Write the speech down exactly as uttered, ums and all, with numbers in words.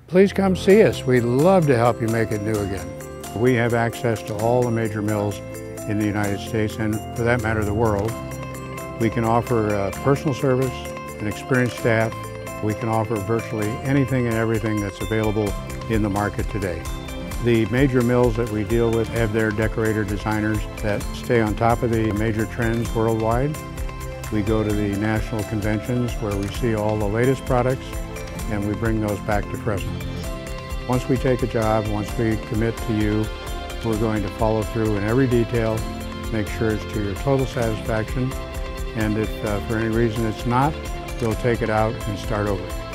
Please come see us. We'd love to help you make it new again. We have access to all the major mills in the United States and, for that matter, the world. We can offer uh, personal service, an experienced staff. We can offer virtually anything and everything that's available in the market today. The major mills that we deal with have their decorator designers that stay on top of the major trends worldwide. We go to the national conventions where we see all the latest products and we bring those back to Fresno. Once we take a job, once we commit to you, we're going to follow through in every detail, make sure it's to your total satisfaction, and if uh, for any reason it's not, we'll take it out and start over.